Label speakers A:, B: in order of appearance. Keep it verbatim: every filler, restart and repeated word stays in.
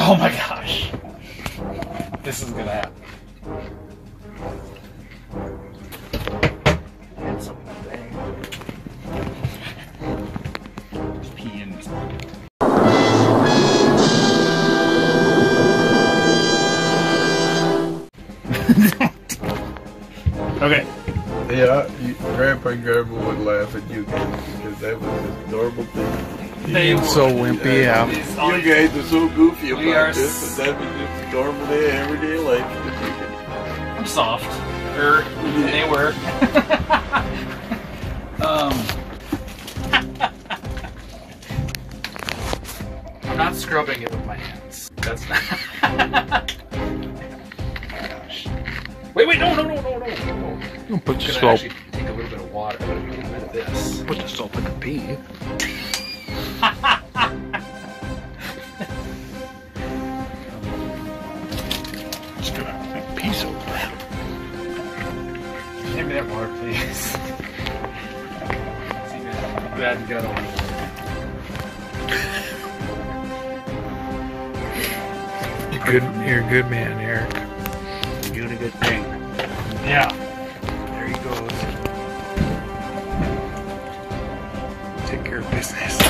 A: Oh my gosh. This is gonna happen. That's so bang. Just pee in. Okay.
B: Yeah, you, Grandpa and Grandma would laugh at you because that was a normal thing.
A: They were
C: so wimpy, yeah.
B: You guys are so goofy
A: We
B: about
A: are
B: this, but that was just a normal day, everyday life.
A: I'm soft. Er, they were. um, I'm not scrubbing it with my hands. That's not. Gosh. Wait, wait, no, no, no, no, no, no.
C: Don't put the
A: I'm
C: soap.
A: gonna actually take a little bit of water. I'm gonna get rid of this.
C: Put the soap in the pee. Just gonna make pee soap.
A: Give me that water, please. Glad you got on.
C: You're good. You're a good man, Eric.
B: You're doing a good thing.
A: Yeah.
C: There he goes. Take care of business.